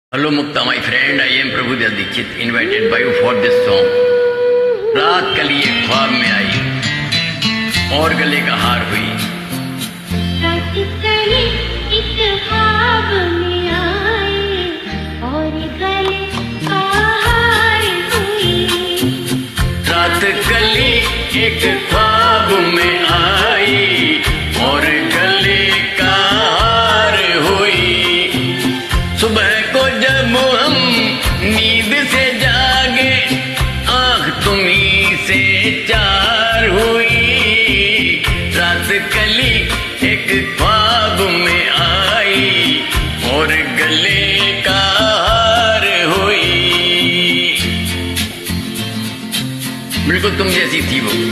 Hello Mukta, my friend. I am Prabhudas Dikshit, invited by you for this song. रात कली एक ख्वाब में आई और गले का हार हुई। रात कली एक ख्वाब में आई और गले का हार हुई। रात कली एक ख्वाब में आई और गले का हार हुई। सुबह को जब हम नींद से जागे आँख तुम्हीं से चार हुई। रात कली एक ख्वाब में आई और गले का हार हुई। बिल्कुल तुम जैसी थी वो।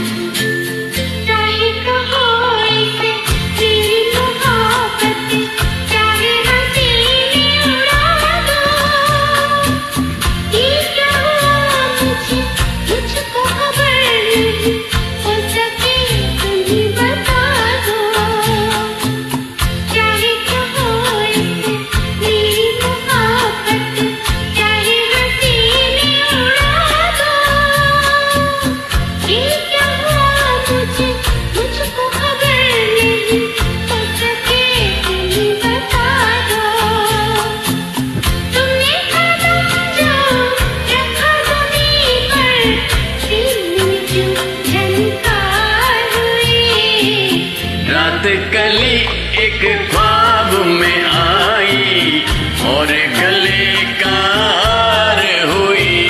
रात कली एक ख्वाब में आई और गले का हार हुई।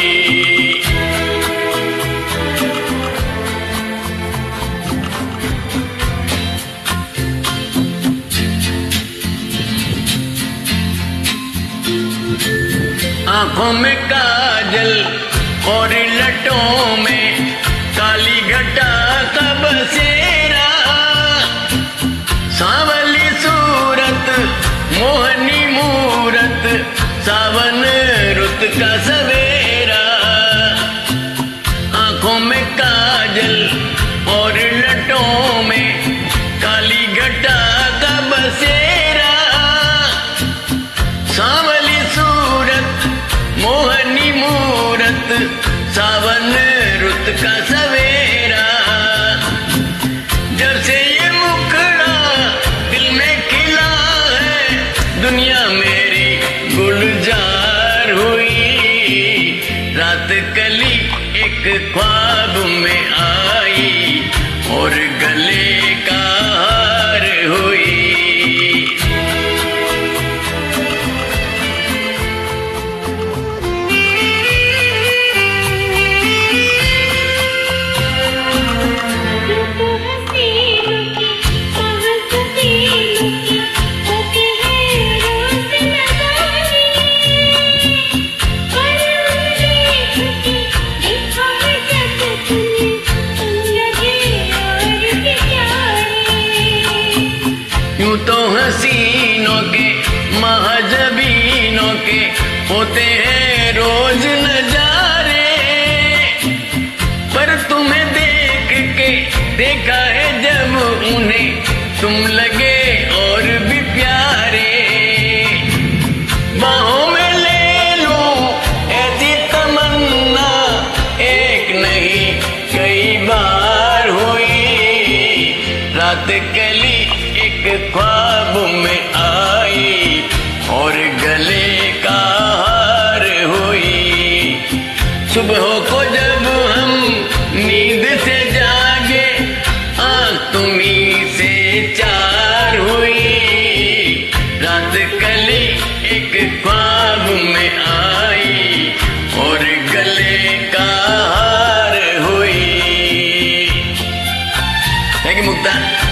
आंखों में काजल और लटों में काली घटा का बसेरा। सांवली सूरत मोहनी मूरत सावन रुत का सवेरा। आंखों में काजल और लटों में काली घटा का बसेरा। सांवली सूरत मोहनी मूरत सावन रुत का सवेरा। जब से ये मुखड़ा दिल में खिला है दुनिया मेरी गुलजार हुई। रात कली एक ख्वाब में आई और गले का हार हुई। यूं तो हसीनों के महजबीनों के होते हैं रोज नजारे, पर तुम्हें देख के देखा है जब उन्हें तुम लगे और भी प्यारे। बाहों में ले लूं ऐसी तमन्ना एक नहीं कई बार हुई। रात कली एक ख्वाब में आई और गले का हार हुई। सुबह को जब हम नींद से जागे आँख तुम्हीं से चार हुई। रात कली एक ख्वाब में आई और गले का हार हुई। है कि मुक्ता?